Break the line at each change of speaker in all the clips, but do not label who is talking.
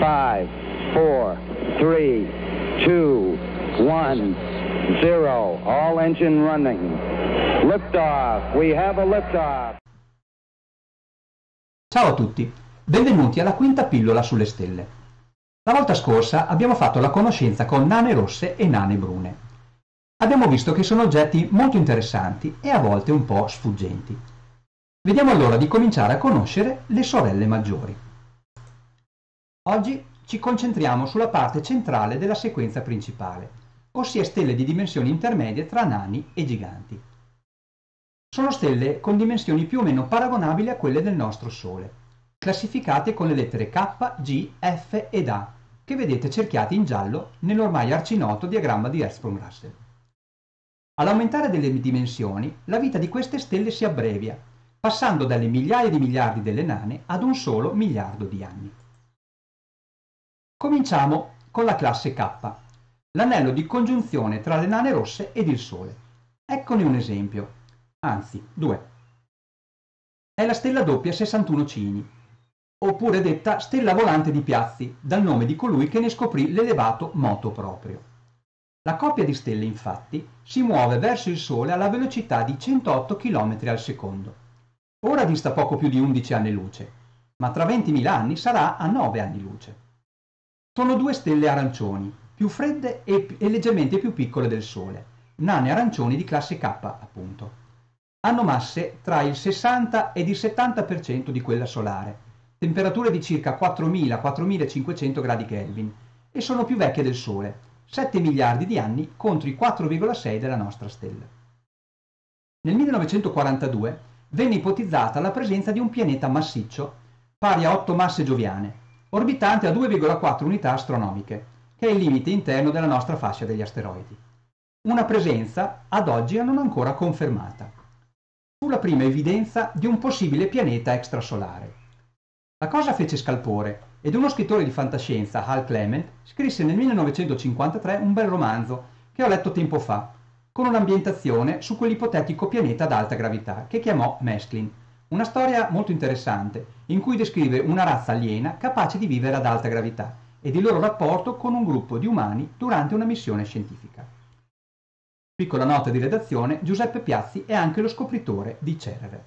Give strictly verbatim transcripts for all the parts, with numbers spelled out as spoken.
five, four, three, two, one, zero. All engine running. Liftoff. We have a liftoff.
Ciao a tutti, benvenuti alla quinta pillola sulle stelle. La volta scorsa abbiamo fatto la conoscenza con nane rosse e nane brune. Abbiamo visto che sono oggetti molto interessanti e a volte un po' sfuggenti. Vediamo allora di cominciare a conoscere le sorelle maggiori. Oggi ci concentriamo sulla parte centrale della sequenza principale, ossia stelle di dimensioni intermedie tra nani e giganti. Sono stelle con dimensioni più o meno paragonabili a quelle del nostro Sole, classificate con le lettere K, G, F ed A, che vedete cerchiate in giallo nell'ormai arcinoto diagramma di Hertzsprung-Russell. All'aumentare delle dimensioni, la vita di queste stelle si abbrevia, passando dalle migliaia di miliardi delle nane ad un solo miliardo di anni. Cominciamo con la classe K, l'anello di congiunzione tra le nane rosse ed il Sole. Eccone un esempio. Anzi, due. È la stella doppia sessantuno Cini, oppure detta stella volante di Piazzi, dal nome di colui che ne scoprì l'elevato moto proprio. La coppia di stelle, infatti, si muove verso il Sole alla velocità di centootto chilometri al secondo. Ora dista poco più di undici anni luce, ma tra ventimila anni sarà a nove anni luce. Sono due stelle arancioni, più fredde e, e leggermente più piccole del Sole, nane arancioni di classe K, appunto. Hanno masse tra il sessanta ed il settanta per cento di quella solare, temperature di circa quattromila quattromilacinquecento gradi Kelvin e sono più vecchie del Sole, sette miliardi di anni contro i quattro virgola sei della nostra stella. Nel millenovecentoquarantadue venne ipotizzata la presenza di un pianeta massiccio, pari a otto masse gioviane, orbitante a due virgola quattro unità astronomiche, che è il limite interno della nostra fascia degli asteroidi. Una presenza ad oggi non ancora confermata. Fu la prima evidenza di un possibile pianeta extrasolare. La cosa fece scalpore ed uno scrittore di fantascienza, Hal Clement, scrisse nel millenovecentocinquantatré un bel romanzo che ho letto tempo fa, con un'ambientazione su quell'ipotetico pianeta ad alta gravità, che chiamò Mesklin. Una storia molto interessante, in cui descrive una razza aliena capace di vivere ad alta gravità ed il loro rapporto con un gruppo di umani durante una missione scientifica. Piccola nota di redazione, Giuseppe Piazzi è anche lo scopritore di Cerere.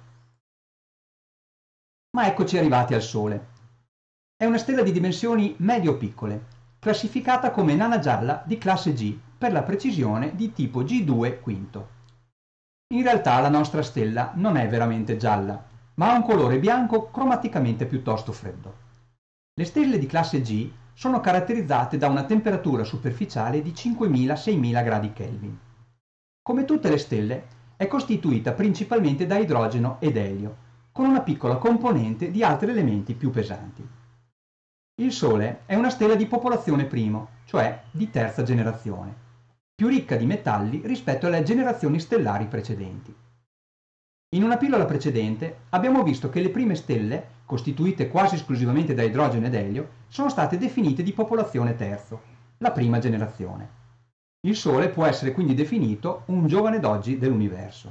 Ma eccoci arrivati al Sole. È una stella di dimensioni medio-piccole, classificata come nana gialla di classe G, per la precisione di tipo G due quinto. In realtà la nostra stella non è veramente gialla, ma ha un colore bianco cromaticamente piuttosto freddo. Le stelle di classe G sono caratterizzate da una temperatura superficiale di cinquemila seimila gradi Kelvin. Come tutte le stelle, è costituita principalmente da idrogeno ed elio, con una piccola componente di altri elementi più pesanti. Il Sole è una stella di popolazione primo, cioè di terza generazione, più ricca di metalli rispetto alle generazioni stellari precedenti. In una pillola precedente abbiamo visto che le prime stelle, costituite quasi esclusivamente da idrogeno ed elio, sono state definite di popolazione terzo, la prima generazione. Il Sole può essere quindi definito un giovane d'oggi dell'universo.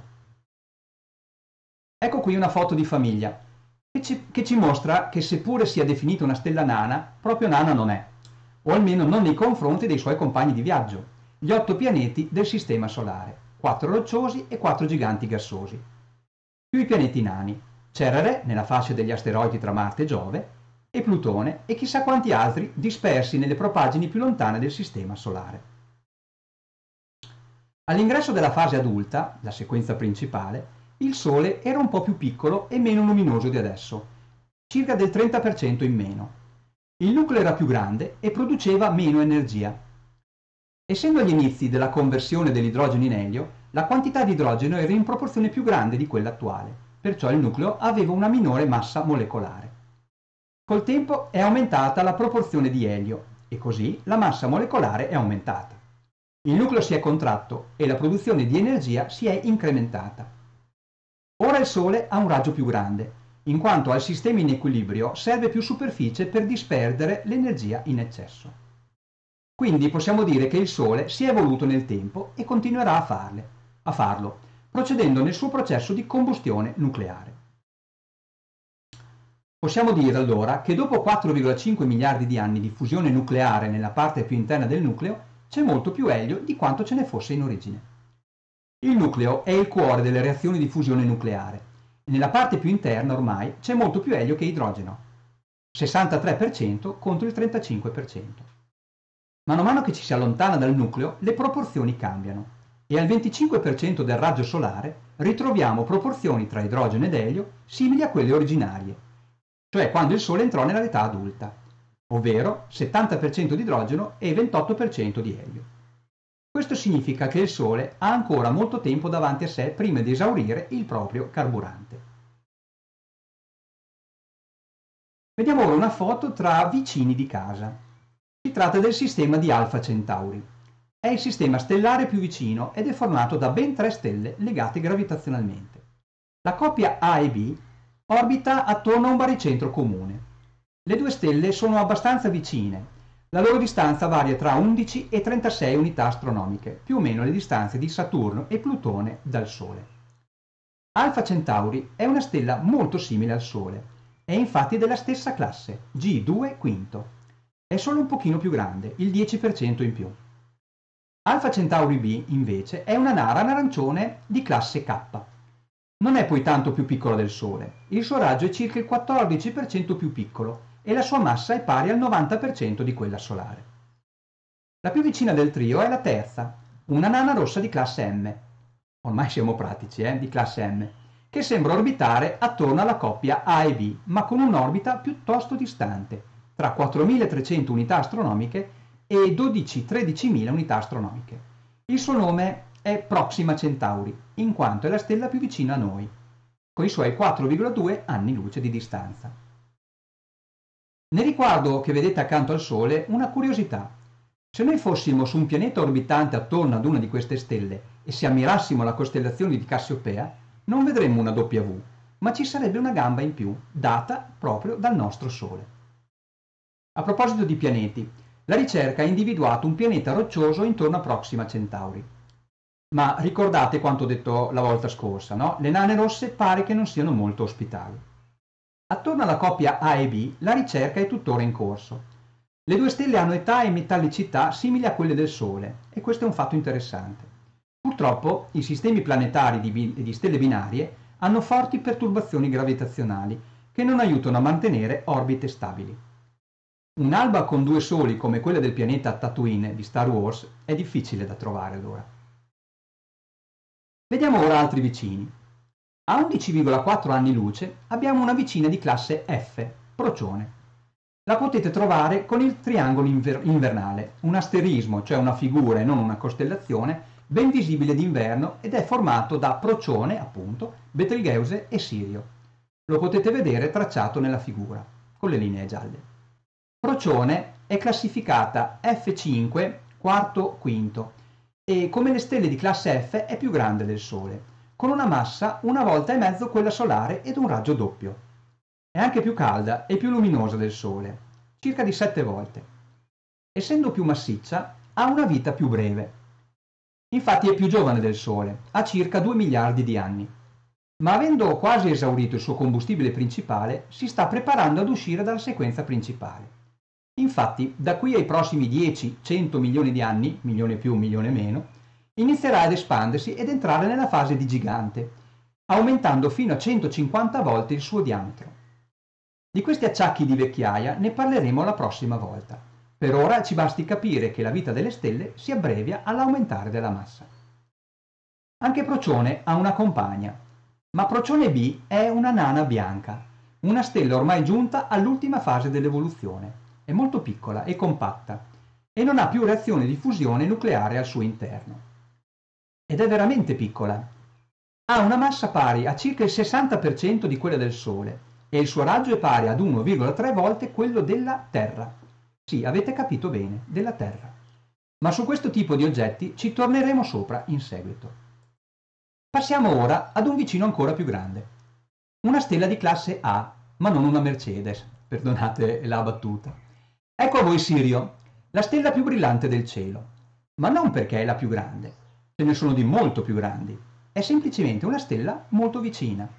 Ecco qui una foto di famiglia, che ci, che ci mostra che seppure sia definita una stella nana, proprio nana non è, o almeno non nei confronti dei suoi compagni di viaggio, gli otto pianeti del Sistema Solare, quattro rocciosi e quattro giganti gassosi, più i pianeti nani, Cerere nella fascia degli asteroidi tra Marte e Giove, e Plutone e chissà quanti altri dispersi nelle propaggini più lontane del Sistema Solare. All'ingresso della fase adulta, la sequenza principale, il Sole era un po' più piccolo e meno luminoso di adesso, circa del trenta per cento in meno. Il nucleo era più grande e produceva meno energia. Essendo agli inizi della conversione dell'idrogeno in elio, la quantità di idrogeno era in proporzione più grande di quella attuale, perciò il nucleo aveva una minore massa molecolare. Col tempo è aumentata la proporzione di elio e così la massa molecolare è aumentata. Il nucleo si è contratto e la produzione di energia si è incrementata. Ora il Sole ha un raggio più grande, in quanto al sistema in equilibrio serve più superficie per disperdere l'energia in eccesso. Quindi possiamo dire che il Sole si è evoluto nel tempo e continuerà a, farle, a farlo, procedendo nel suo processo di combustione nucleare. Possiamo dire allora che dopo quattro virgola cinque miliardi di anni di fusione nucleare nella parte più interna del nucleo c'è molto più elio di quanto ce ne fosse in origine. Il nucleo è il cuore delle reazioni di fusione nucleare e nella parte più interna ormai c'è molto più elio che idrogeno, sessantatré per cento contro il trentacinque per cento. Mano a mano che ci si allontana dal nucleo le proporzioni cambiano e al venticinque per cento del raggio solare ritroviamo proporzioni tra idrogeno ed elio simili a quelle originarie, cioè quando il Sole entrò nell'età adulta, ovvero settanta per cento di idrogeno e ventotto per cento di elio. Questo significa che il Sole ha ancora molto tempo davanti a sé prima di esaurire il proprio carburante. Vediamo ora una foto tra vicini di casa. Si tratta del sistema di Alfa Centauri. È il sistema stellare più vicino ed è formato da ben tre stelle legate gravitazionalmente. La coppia A e B orbita attorno a un baricentro comune. Le due stelle sono abbastanza vicine. La loro distanza varia tra undici e trentasei unità astronomiche, più o meno le distanze di Saturno e Plutone dal Sole. Alfa Centauri è una stella molto simile al Sole. È infatti della stessa classe, G due quinto. È solo un pochino più grande, il dieci per cento in più. Alfa Centauri B, invece, è una nana arancione di classe K. Non è poi tanto più piccola del Sole. Il suo raggio è circa il quattordici per cento più piccolo e la sua massa è pari al novanta per cento di quella solare. La più vicina del trio è la terza, una nana rossa di classe M. Ormai siamo pratici, eh, di classe M, che sembra orbitare attorno alla coppia A e B, ma con un'orbita piuttosto distante, tra quattromilatrecento unità astronomiche e dodici tredicimila unità astronomiche. Il suo nome è Proxima Centauri, in quanto è la stella più vicina a noi, con i suoi quattro virgola due anni luce di distanza. Nel riguardo che vedete accanto al Sole, una curiosità. Se noi fossimo su un pianeta orbitante attorno ad una di queste stelle e se ammirassimo la costellazione di Cassiopea, non vedremmo una W, ma ci sarebbe una gamba in più, data proprio dal nostro Sole. A proposito di pianeti, la ricerca ha individuato un pianeta roccioso intorno a Proxima Centauri. Ma ricordate quanto detto la volta scorsa, no? Le nane rosse pare che non siano molto ospitali. Attorno alla coppia A e B la ricerca è tuttora in corso. Le due stelle hanno età e metallicità simili a quelle del Sole, e questo è un fatto interessante. Purtroppo i sistemi planetari di, di stelle binarie hanno forti perturbazioni gravitazionali che non aiutano a mantenere orbite stabili. Un'alba con due soli come quella del pianeta Tatooine di Star Wars è difficile da trovare allora. Vediamo ora altri vicini. A undici virgola quattro anni luce abbiamo una vicina di classe F, Procione. La potete trovare con il triangolo inver- invernale, un asterismo, cioè una figura e non una costellazione, ben visibile d'inverno ed è formato da Procione, appunto, Betelgeuse e Sirio. Lo potete vedere tracciato nella figura, con le linee gialle. Procione è classificata F cinque, quarto, quinto, e come le stelle di classe F è più grande del Sole, con una massa una volta e mezzo quella solare ed un raggio doppio. È anche più calda e più luminosa del Sole, circa di sette volte. Essendo più massiccia, ha una vita più breve. Infatti è più giovane del Sole, ha circa due miliardi di anni. Ma avendo quasi esaurito il suo combustibile principale, si sta preparando ad uscire dalla sequenza principale. Infatti, da qui ai prossimi dieci cento milioni di anni, milione più, milione meno, inizierà ad espandersi ed entrare nella fase di gigante, aumentando fino a centocinquanta volte il suo diametro. Di questi acciacchi di vecchiaia ne parleremo la prossima volta. Per ora ci basti capire che la vita delle stelle si abbrevia all'aumentare della massa. Anche Procione ha una compagna, ma Procione B è una nana bianca, una stella ormai giunta all'ultima fase dell'evoluzione. È molto piccola e compatta e non ha più reazione di fusione nucleare al suo interno. Ed è veramente piccola. Ha una massa pari a circa il sessanta per cento di quella del Sole e il suo raggio è pari ad uno virgola tre volte quello della Terra. Sì, avete capito bene, della Terra. Ma su questo tipo di oggetti ci torneremo sopra in seguito. Passiamo ora ad un vicino ancora più grande. Una stella di classe A, ma non una Mercedes, perdonate la battuta. Ecco a voi Sirio, la stella più brillante del cielo, ma non perché è la più grande, ce ne sono di molto più grandi, è semplicemente una stella molto vicina.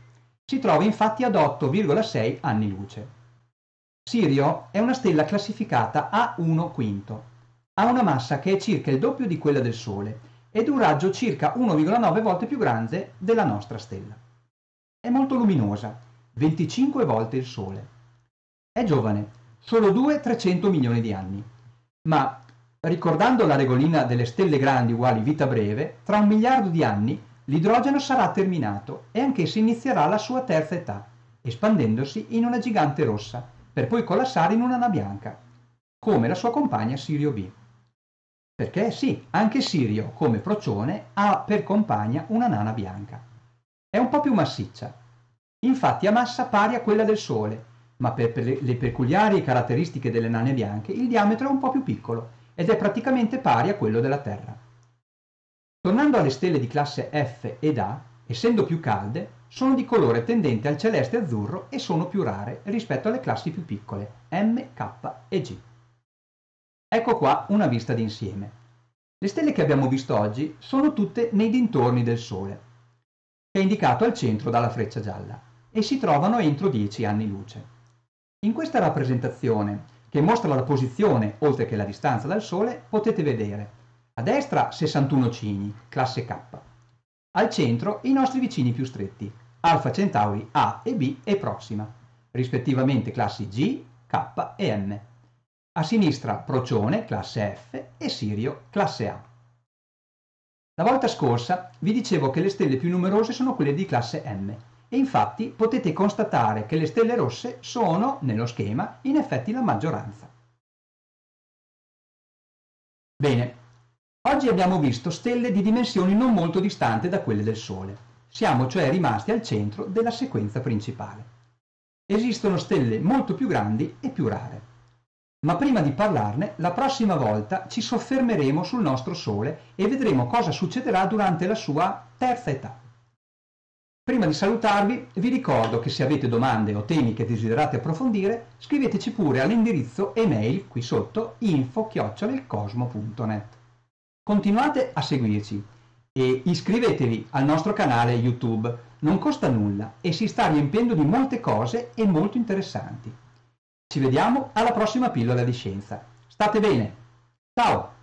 Si trova infatti ad otto virgola sei anni luce. Sirio è una stella classificata A uno quinto. Ha una massa che è circa il doppio di quella del Sole ed un raggio circa uno virgola nove volte più grande della nostra stella. È molto luminosa, venticinque volte il Sole. È giovane, solo due trecento milioni di anni. Ma, ricordando la regolina delle stelle grandi uguali vita breve, tra un miliardo di anni l'idrogeno sarà terminato e anch'essa inizierà la sua terza età, espandendosi in una gigante rossa, per poi collassare in una nana bianca, come la sua compagna Sirio B. Perché sì, anche Sirio, come Procione, ha per compagna una nana bianca. È un po' più massiccia. Infatti ha massa pari a quella del Sole, ma per le peculiari caratteristiche delle nane bianche il diametro è un po' più piccolo ed è praticamente pari a quello della Terra. Tornando alle stelle di classe F ed A, essendo più calde, sono di colore tendente al celeste azzurro e sono più rare rispetto alle classi più piccole, M, K e G. Ecco qua una vista d'insieme. Le stelle che abbiamo visto oggi sono tutte nei dintorni del Sole, che è indicato al centro dalla freccia gialla, e si trovano entro dieci anni luce. In questa rappresentazione, che mostra la posizione oltre che la distanza dal Sole, potete vedere a destra sessantuno Cigni, classe K, al centro i nostri vicini più stretti, Alfa Centauri A e B e Proxima, rispettivamente classi G, K e M. A sinistra Procione, classe F, e Sirio, classe A. La volta scorsa vi dicevo che le stelle più numerose sono quelle di classe M, e infatti potete constatare che le stelle rosse sono, nello schema, in effetti la maggioranza. Bene, oggi abbiamo visto stelle di dimensioni non molto distanti da quelle del Sole. Siamo cioè rimasti al centro della sequenza principale. Esistono stelle molto più grandi e più rare. Ma prima di parlarne, la prossima volta ci soffermeremo sul nostro Sole e vedremo cosa succederà durante la sua terza età. Prima di salutarvi, vi ricordo che se avete domande o temi che desiderate approfondire, scriveteci pure all'indirizzo email qui sotto info chiocciola ilcosmo punto net. Continuate a seguirci e iscrivetevi al nostro canale YouTube, non costa nulla e si sta riempiendo di molte cose e molto interessanti. Ci vediamo alla prossima pillola di scienza. State bene! Ciao!